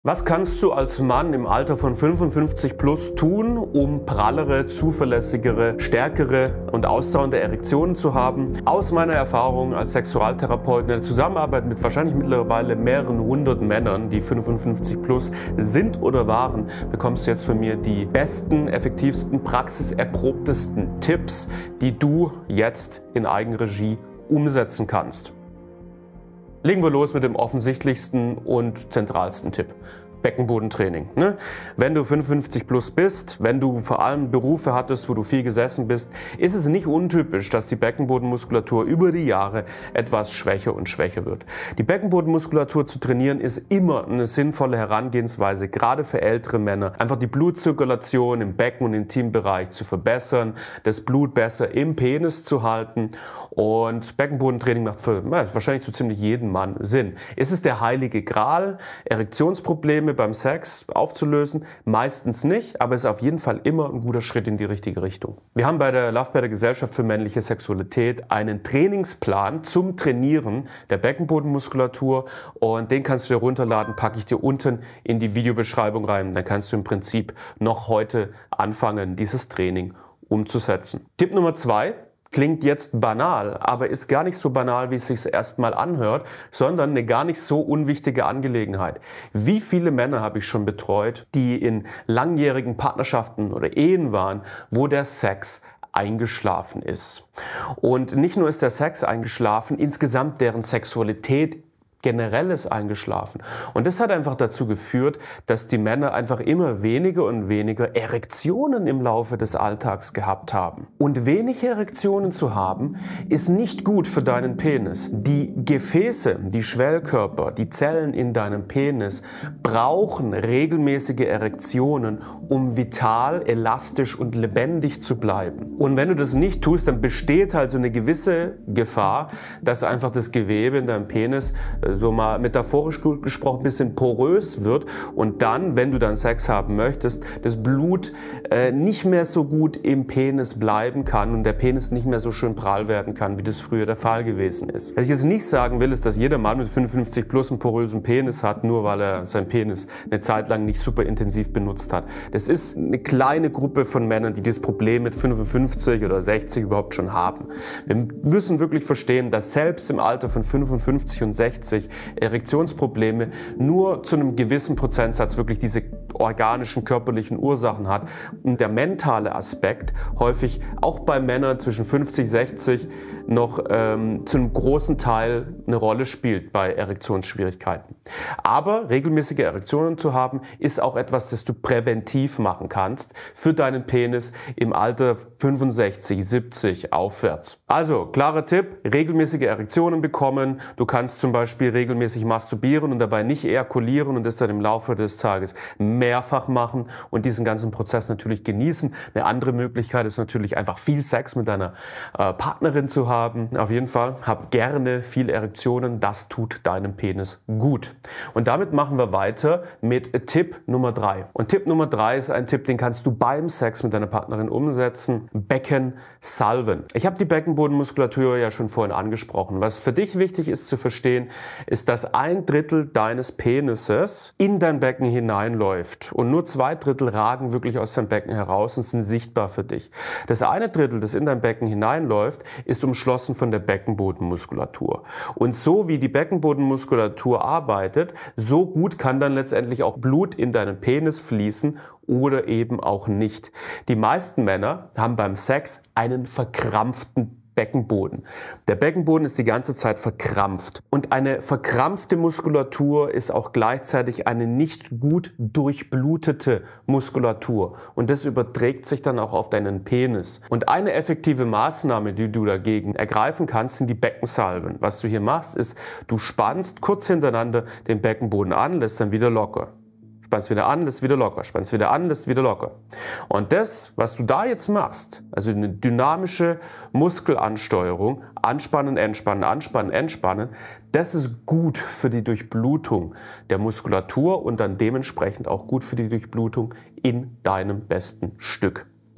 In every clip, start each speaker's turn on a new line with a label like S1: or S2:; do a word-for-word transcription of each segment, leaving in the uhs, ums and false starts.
S1: Was kannst du als Mann im Alter von fünfundfünfzig plus tun, um prallere, zuverlässigere, stärkere und ausdauernde Erektionen zu haben? Aus meiner Erfahrung als Sexualtherapeut in der Zusammenarbeit mit wahrscheinlich mittlerweile mehreren hundert Männern, die fünfundfünfzig plus sind oder waren, bekommst du jetzt von mir die besten, effektivsten, praxiserprobtesten Tipps, die du jetzt in Eigenregie umsetzen kannst. Legen wir los mit dem offensichtlichsten und zentralsten Tipp. Beckenbodentraining. Ne? Wenn du fünfundfünfzig plus bist, wenn du vor allem Berufe hattest, wo du viel gesessen bist, ist es nicht untypisch, dass die Beckenbodenmuskulatur über die Jahre etwas schwächer und schwächer wird. Die Beckenbodenmuskulatur zu trainieren ist immer eine sinnvolle Herangehensweise, gerade für ältere Männer. Einfach die Blutzirkulation im Becken- und Intimbereich zu verbessern, das Blut besser im Penis zu halten. Und Beckenbodentraining macht für na, wahrscheinlich so ziemlich jeden Mann Sinn. Ist es der heilige Gral, Erektionsprobleme beim Sex aufzulösen? Meistens nicht, aber es ist auf jeden Fall immer ein guter Schritt in die richtige Richtung. Wir haben bei der Love Better Gesellschaft für männliche Sexualität einen Trainingsplan zum Trainieren der Beckenbodenmuskulatur und den kannst du dir runterladen, packe ich dir unten in die Videobeschreibung rein. Dann kannst du im Prinzip noch heute anfangen, dieses Training umzusetzen. Tipp Nummer zwei. Klingt jetzt banal, aber ist gar nicht so banal, wie es sich erstmal anhört, sondern eine gar nicht so unwichtige Angelegenheit. Wie viele Männer habe ich schon betreut, die in langjährigen Partnerschaften oder Ehen waren, wo der Sex eingeschlafen ist. Und nicht nur ist der Sex eingeschlafen, insgesamt deren Sexualität generell ist eingeschlafen. Und das hat einfach dazu geführt, dass die Männer einfach immer weniger und weniger Erektionen im Laufe des Alltags gehabt haben. Und wenig Erektionen zu haben, ist nicht gut für deinen Penis. Die Gefäße, die Schwellkörper, die Zellen in deinem Penis brauchen regelmäßige Erektionen, um vital, elastisch und lebendig zu bleiben. Und wenn du das nicht tust, dann besteht halt so eine gewisse Gefahr, dass einfach das Gewebe in deinem Penis so mal metaphorisch gesprochen ein bisschen porös wird und dann, wenn du dann Sex haben möchtest, das Blut äh, nicht mehr so gut im Penis bleiben kann und der Penis nicht mehr so schön prall werden kann, wie das früher der Fall gewesen ist. Was ich jetzt nicht sagen will, ist, dass jeder Mann mit fünfundfünfzig plus einen porösen Penis hat, nur weil er seinen Penis eine Zeit lang nicht super intensiv benutzt hat. Das ist eine kleine Gruppe von Männern, die dieses Problem mit fünfundfünfzig oder sechzig überhaupt schon haben. Wir müssen wirklich verstehen, dass selbst im Alter von fünfundfünfzig und sechzig Erektionsprobleme nur zu einem gewissen Prozentsatz wirklich diese organischen, körperlichen Ursachen hat. Und der mentale Aspekt häufig auch bei Männern zwischen fünfzig und sechzig noch ähm, zu einem großen Teil eine Rolle spielt bei Erektionsschwierigkeiten. Aber regelmäßige Erektionen zu haben, ist auch etwas, das du präventiv machen kannst für deinen Penis im Alter fünfundsechzig, siebzig aufwärts. Also, klarer Tipp, regelmäßige Erektionen bekommen. Du kannst zum Beispiel regelmäßig masturbieren und dabei nicht ejakulieren und das dann im Laufe des Tages mehrfach machen und diesen ganzen Prozess natürlich genießen. Eine andere Möglichkeit ist natürlich einfach viel Sex mit deiner äh, Partnerin zu haben. Auf jeden Fall, hab gerne viele Erektionen, das tut deinem Penis gut. Und damit machen wir weiter mit Tipp Nummer drei. Und Tipp Nummer drei ist ein Tipp, den kannst du beim Sex mit deiner Partnerin umsetzen. Becken salven. Ich habe die Beckenbodenmuskulatur ja schon vorhin angesprochen. Was für dich wichtig ist zu verstehen, ist, dass ein Drittel deines Penises in dein Becken hineinläuft und nur zwei Drittel ragen wirklich aus deinem Becken heraus und sind sichtbar für dich. Das eine Drittel, das in dein Becken hineinläuft, ist umschlossen von der Beckenbodenmuskulatur. Und so wie die Beckenbodenmuskulatur arbeitet, so gut kann dann letztendlich auch Blut in deinen Penis fließen oder eben auch nicht. Die meisten Männer haben beim Sex einen verkrampften Beckenboden. Der Beckenboden ist die ganze Zeit verkrampft. Und eine verkrampfte Muskulatur ist auch gleichzeitig eine nicht gut durchblutete Muskulatur. Und das überträgt sich dann auch auf deinen Penis. Und eine effektive Maßnahme, die du dagegen ergreifen kannst, sind die Beckensalven. Was du hier machst, ist, du spannst kurz hintereinander den Beckenboden an, lässt dann wieder locker. Spannst wieder an, lässt wieder locker, spannst wieder an, lässt wieder locker. Und das, was du da jetzt machst, also eine dynamische Muskelansteuerung, anspannen, entspannen, anspannen, entspannen, das ist gut für die Durchblutung der Muskulatur und dann dementsprechend auch gut für die Durchblutung in deinem besten Stück.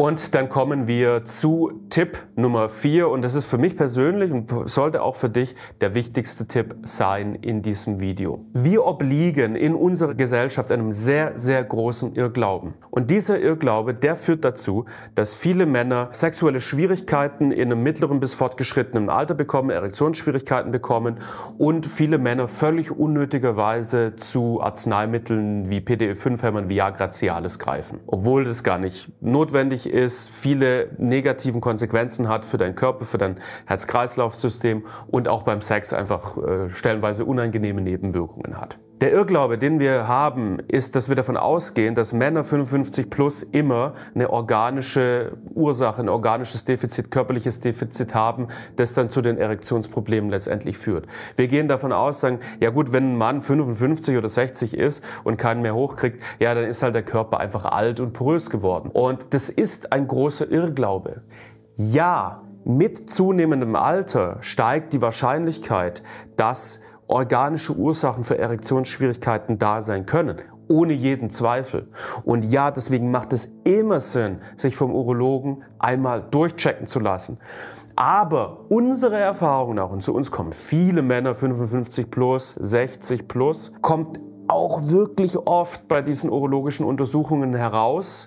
S1: Und dann kommen wir zu Tipp Nummer vier und das ist für mich persönlich und sollte auch für dich der wichtigste Tipp sein in diesem Video. Wir obliegen in unserer Gesellschaft einem sehr, sehr großen Irrglauben. Und dieser Irrglaube, der führt dazu, dass viele Männer sexuelle Schwierigkeiten in einem mittleren bis fortgeschrittenen Alter bekommen, Erektionsschwierigkeiten bekommen und viele Männer völlig unnötigerweise zu Arzneimitteln wie P D E fünf Hämmern, Viagra, Cialis greifen. Obwohl das gar nicht notwendig ist, viele negativen Konsequenzen hat für deinen Körper, für dein Herz-Kreislauf-System und auch beim Sex einfach äh, stellenweise unangenehme Nebenwirkungen hat. Der Irrglaube, den wir haben, ist, dass wir davon ausgehen, dass Männer fünfundfünfzig plus immer eine organische Ursache, ein organisches Defizit, körperliches Defizit haben, das dann zu den Erektionsproblemen letztendlich führt. Wir gehen davon aus, sagen, ja gut, wenn ein Mann fünfundfünfzig oder sechzig ist und keinen mehr hochkriegt, ja, dann ist halt der Körper einfach alt und porös geworden. Und das ist ein großer Irrglaube. Ja, mit zunehmendem Alter steigt die Wahrscheinlichkeit, dass organische Ursachen für Erektionsschwierigkeiten da sein können. Ohne jeden Zweifel. Und ja, deswegen macht es immer Sinn, sich vom Urologen einmal durchchecken zu lassen. Aber unsere Erfahrung nach, und zu uns kommen viele Männer fünfundfünfzig plus, sechzig plus, kommt auch wirklich oft bei diesen urologischen Untersuchungen heraus,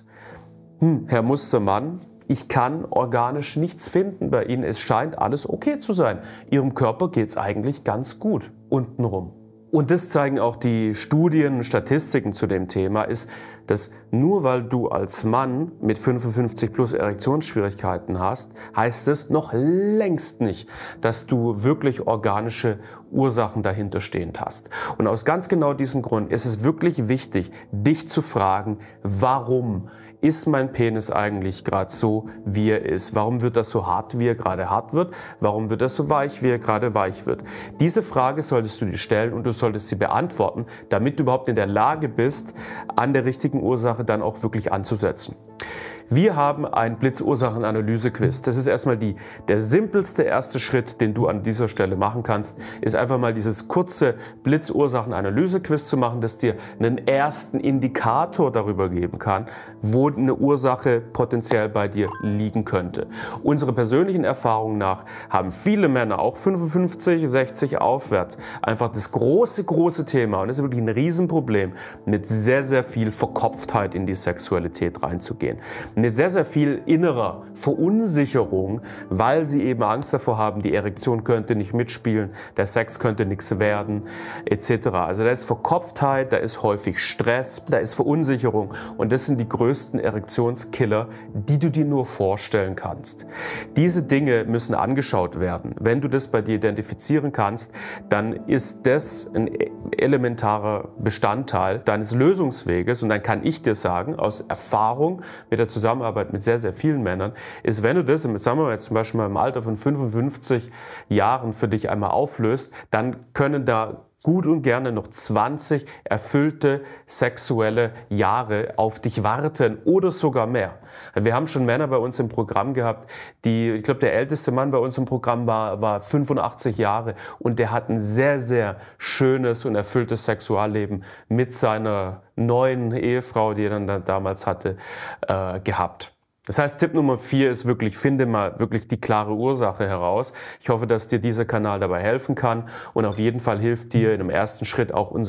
S1: hm, Herr Mustermann, ich kann organisch nichts finden bei Ihnen. Es scheint alles okay zu sein. Ihrem Körper geht es eigentlich ganz gut untenrum. Und das zeigen auch die Studien und Statistiken zu dem Thema, ist, dass nur weil du als Mann mit fünfundfünfzig plus Erektionsschwierigkeiten hast, heißt es noch längst nicht, dass du wirklich organische Ursachen dahinter stehend hast. Und aus ganz genau diesem Grund ist es wirklich wichtig, dich zu fragen, warum ist mein Penis eigentlich gerade so, wie er ist? Warum wird er so hart, wie er gerade hart wird? Warum wird er so weich, wie er gerade weich wird? Diese Frage solltest du dir stellen und du solltest sie beantworten, damit du überhaupt in der Lage bist, an der richtigen Ursache dann auch wirklich anzusetzen. Wir haben ein Blitzursachen-Analyse-Quiz. Das ist erstmal die, der simpelste erste Schritt, den du an dieser Stelle machen kannst, ist einfach mal dieses kurze Blitzursachen-Analyse-Quiz zu machen, das dir einen ersten Indikator darüber geben kann, wo eine Ursache potenziell bei dir liegen könnte. Unsere persönlichen Erfahrungen nach haben viele Männer, auch fünfundfünfzig, sechzig aufwärts, einfach das große, große Thema, und das ist wirklich ein Riesenproblem, mit sehr, sehr viel Verkopftheit in die Sexualität reinzugehen. Mit sehr, sehr viel innerer Verunsicherung, weil sie eben Angst davor haben, die Erektion könnte nicht mitspielen, der Sex könnte nichts werden, et cetera. Also da ist Verkopftheit, da ist häufig Stress, da ist Verunsicherung und das sind die größten Erektionskiller, die du dir nur vorstellen kannst. Diese Dinge müssen angeschaut werden. Wenn du das bei dir identifizieren kannst, dann ist das ein elementarer Bestandteil deines Lösungsweges und dann kann ich dir sagen, aus Erfahrung mit der Zusammenarbeit mit sehr, sehr vielen Männern, ist, wenn du das, sagen wir mal jetzt zum Beispiel mal im Alter von fünfundfünfzig Jahren für dich einmal auflöst, dann können da gut und gerne noch zwanzig erfüllte sexuelle Jahre auf dich warten oder sogar mehr. Wir haben schon Männer bei uns im Programm gehabt, die, ich glaube, der älteste Mann bei uns im Programm war, war fünfundachtzig Jahre und der hat ein sehr, sehr schönes und erfülltes Sexualleben mit seiner neuen Ehefrau, die er dann da damals hatte, äh, gehabt. Das heißt, Tipp Nummer vier ist wirklich, finde mal wirklich die klare Ursache heraus. Ich hoffe, dass dir dieser Kanal dabei helfen kann und auf jeden Fall hilft dir in dem ersten Schritt auch unser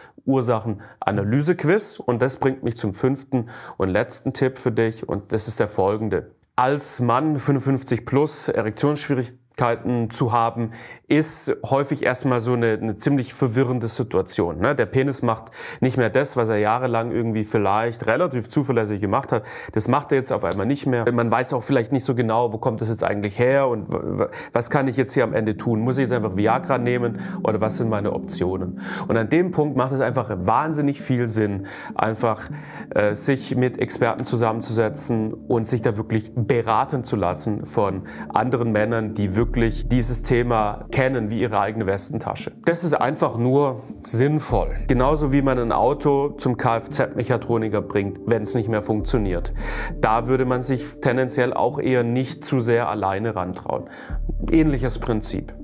S1: Blitz-Ursachen-Analyse-Quiz. Und das bringt mich zum fünften und letzten Tipp für dich und das ist der folgende. Als Mann fünfundfünfzig plus Erektionsschwierigkeiten zu haben, ist häufig erstmal so eine, eine ziemlich verwirrende Situation. Ne? Der Penis macht nicht mehr das, was er jahrelang irgendwie vielleicht relativ zuverlässig gemacht hat. Das macht er jetzt auf einmal nicht mehr. Man weiß auch vielleicht nicht so genau, wo kommt das jetzt eigentlich her und was kann ich jetzt hier am Ende tun? Muss ich jetzt einfach Viagra nehmen oder was sind meine Optionen? Und an dem Punkt macht es einfach wahnsinnig viel Sinn, einfach äh, sich mit Experten zusammenzusetzen und sich da wirklich beraten zu lassen von anderen Männern, die wirklich wirklich dieses Thema kennen wie ihre eigene Westentasche. Das ist einfach nur sinnvoll. Genauso wie man ein Auto zum Kfz-Mechatroniker bringt, wenn es nicht mehr funktioniert. Da würde man sich tendenziell auch eher nicht zu sehr alleine rantrauen. Ähnliches Prinzip.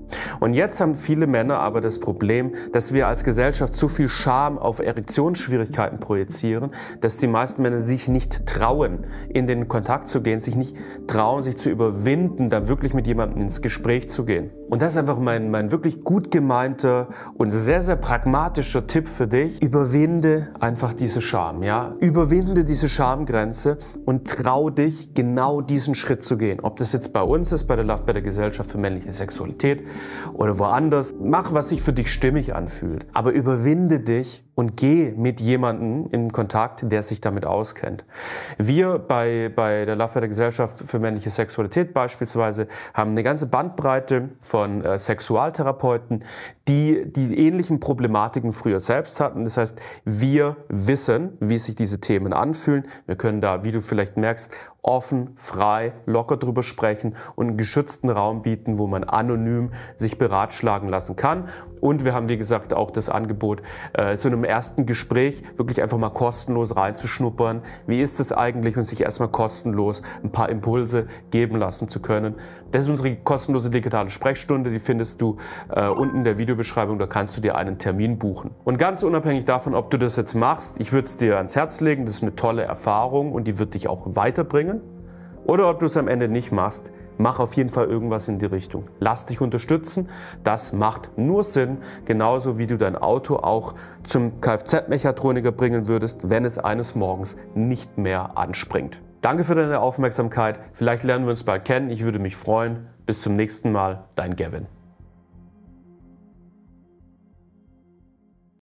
S1: Und jetzt haben viele Männer aber das Problem, dass wir als Gesellschaft so viel Scham auf Erektionsschwierigkeiten projizieren, dass die meisten Männer sich nicht trauen, in den Kontakt zu gehen, sich nicht trauen, sich zu überwinden, da wirklich mit jemandem ins Gespräch zu gehen. Und das ist einfach mein, mein wirklich gut gemeinter und sehr, sehr pragmatischer Tipp für dich. Überwinde einfach diese Scham, ja? Überwinde diese Schamgrenze und trau dich, genau diesen Schritt zu gehen. Ob das jetzt bei uns ist, bei der Love Better Gesellschaft für männliche Sexualität oder woanders. Mach, was sich für dich stimmig anfühlt. Aber überwinde dich und geh mit jemandem in Kontakt, der sich damit auskennt. Wir bei, bei der Love Better Gesellschaft für männliche Sexualität beispielsweise haben eine ganze Bandbreite von äh, Sexualtherapeuten, die die ähnlichen Problematiken früher selbst hatten. Das heißt, wir wissen, wie sich diese Themen anfühlen. Wir können da, wie du vielleicht merkst, offen, frei, locker drüber sprechen und einen geschützten Raum bieten, wo man anonym sich beratschlagen lassen kann. Und wir haben, wie gesagt, auch das Angebot, äh, zu einem ersten Gespräch wirklich einfach mal kostenlos reinzuschnuppern. Wie ist es eigentlich, und sich erstmal kostenlos ein paar Impulse geben lassen zu können. Das ist unsere kostenlose digitale Sprechstunde, die findest du äh, unten in der Videobeschreibung, da kannst du dir einen Termin buchen. Und ganz unabhängig davon, ob du das jetzt machst, ich würde es dir ans Herz legen, das ist eine tolle Erfahrung und die wird dich auch weiterbringen. Oder ob du es am Ende nicht machst, mach auf jeden Fall irgendwas in die Richtung. Lass dich unterstützen, das macht nur Sinn, genauso wie du dein Auto auch zum Kfz-Mechatroniker bringen würdest, wenn es eines Morgens nicht mehr anspringt. Danke für deine Aufmerksamkeit, vielleicht lernen wir uns bald kennen, ich würde mich freuen. Bis zum nächsten Mal, dein Gavin.